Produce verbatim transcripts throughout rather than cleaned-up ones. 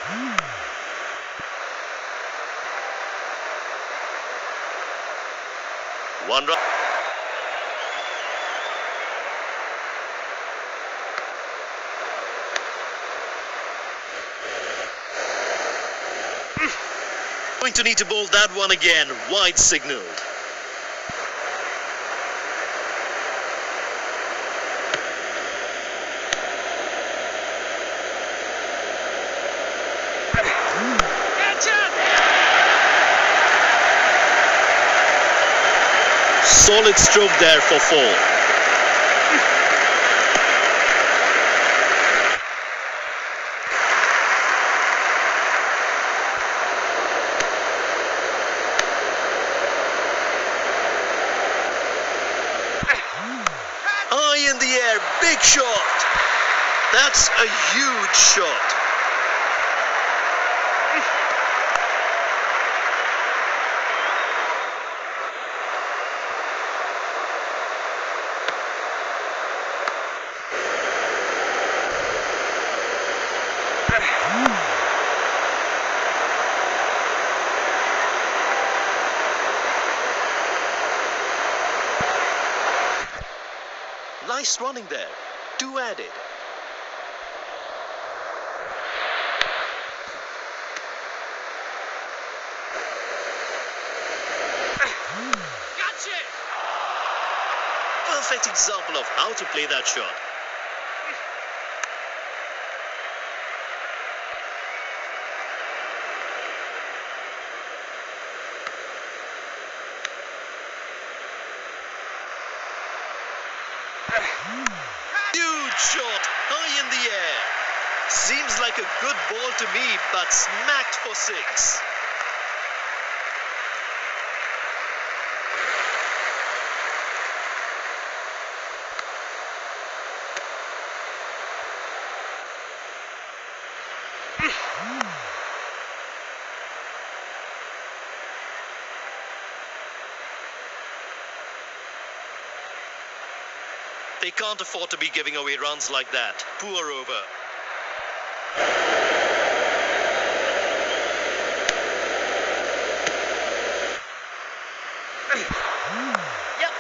One run. Going to need to bowl that one again. Wide signaled. Solid stroke there for four. High in the air, big shot. That's a huge shot. Nice running there. Two added. Gotcha! Perfect example of how to play that shot. Huge shot, high in the air. Seems like a good ball to me, but smacked for six. They can't afford to be giving away runs like that. Poor over. Yep.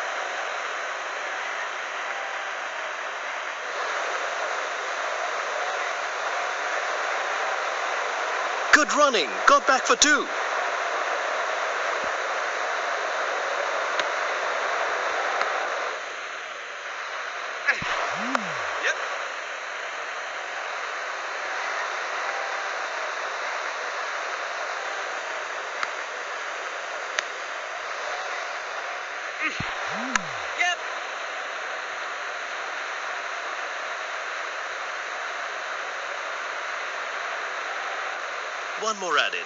Good running. Got back for two. Yep. Yep. One more added.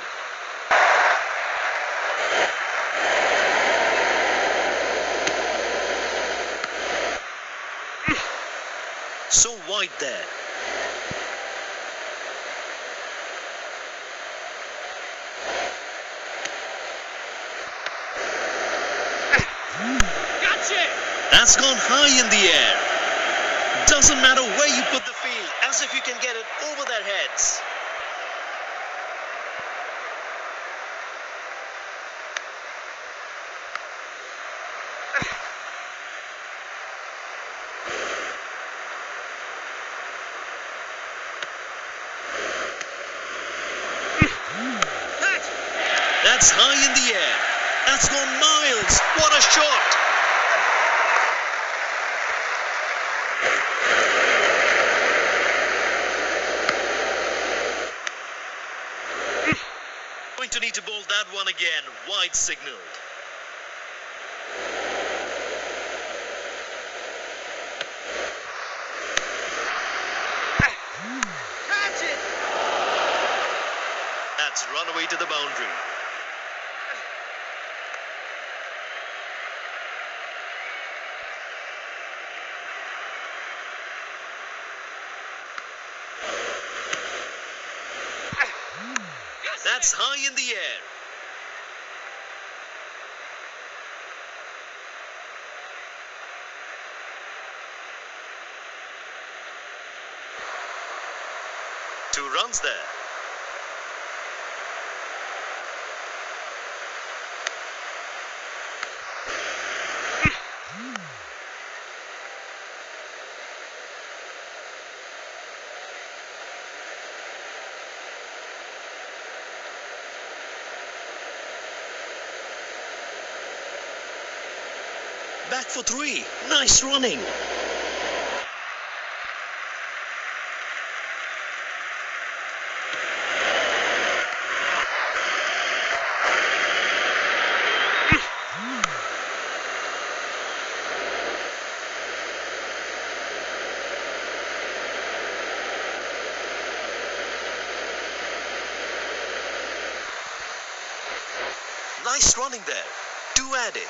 So wide there. Gotcha! That's gone high in the air. Doesn't matter where you put the field, as if you can get it over their heads. That's high in the air. That's gone miles. What a shot. Going to need to bowl that one again. Wide signaled. Catch it! That's run away to the boundary. That's high in the air. Two runs there. back for three. Nice running. Nice running there. Two added.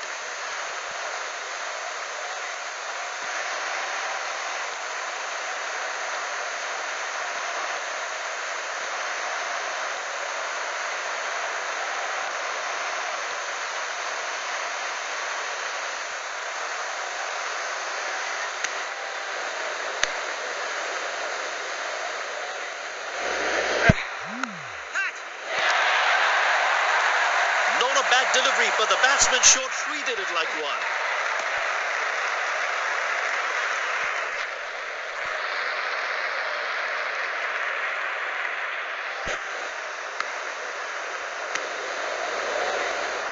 Not a bad delivery, but the batsman short treated it like one.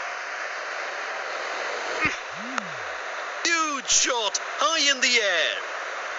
Huge shot, high in the air.